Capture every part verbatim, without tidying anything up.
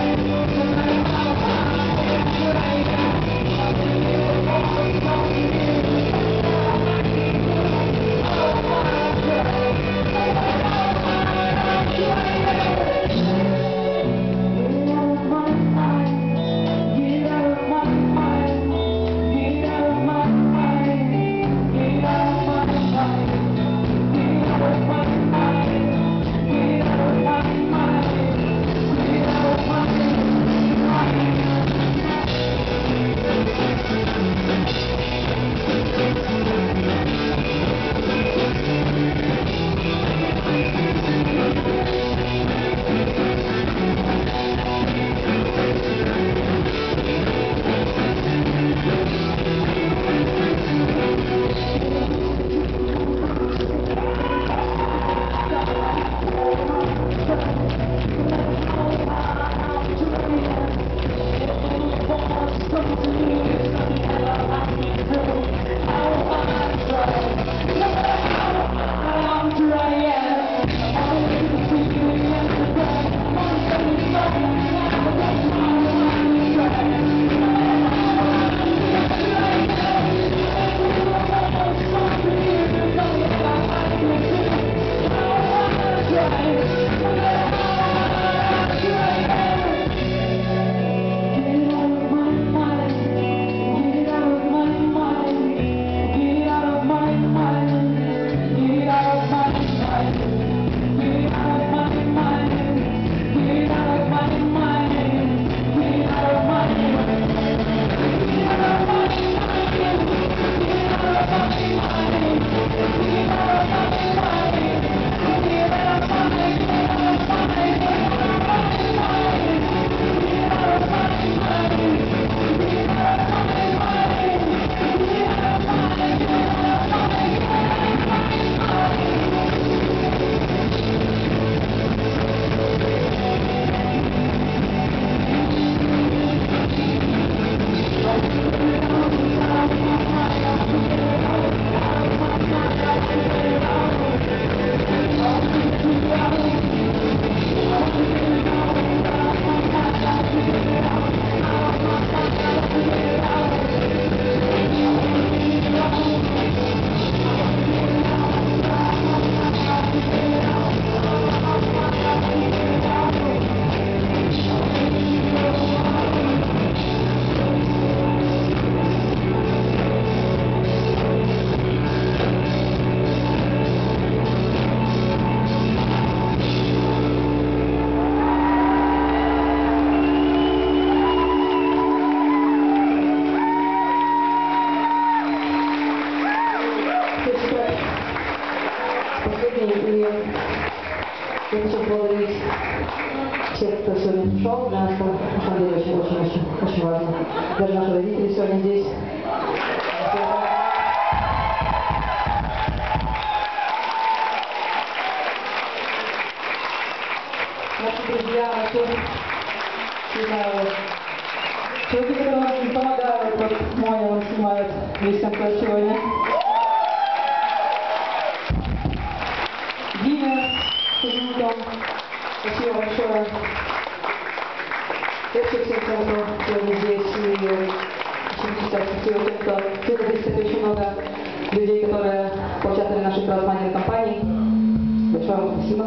Хочу поблагодарить всех, кто сегодня пришел. Для нас это, на самом деле, очень-очень-очень важно. Даже наши родители сегодня здесь. Наши друзья, наши, не знаю, человеки, которые нам помогают, вот Моня нам снимает весь концерт сегодня. Диме, спасибо большое. Я всех всем, кто сегодня здесь, и очень спасибо тем, кто... Сегодня здесь, кстати, очень много людей, которые поучаствовали в нашей краудфандинг кампании. Большое вам спасибо.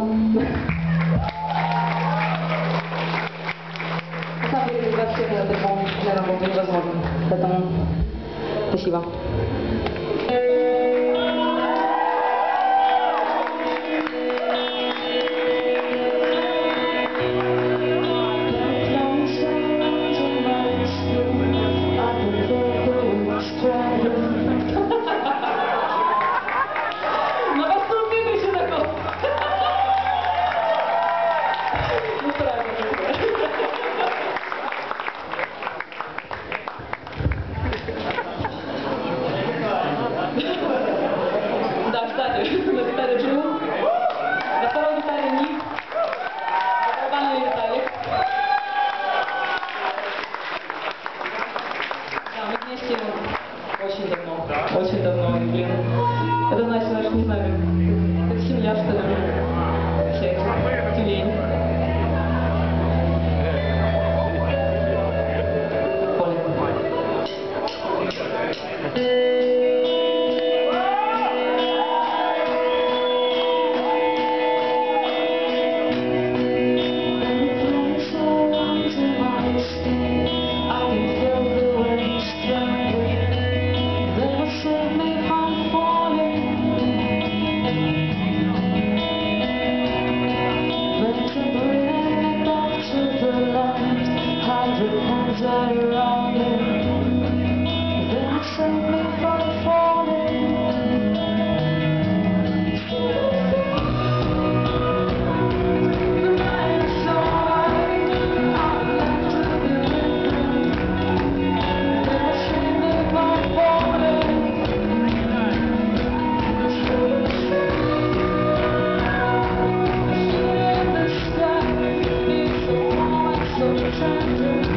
На самом деле, без вас всех этот альбом для работы невозможно. Поэтому спасибо. hundred times that around it, then it saved me from falling. The night is so high, I'd like to be living, then it saved me from falling. In the sky, it's so warm, so tender.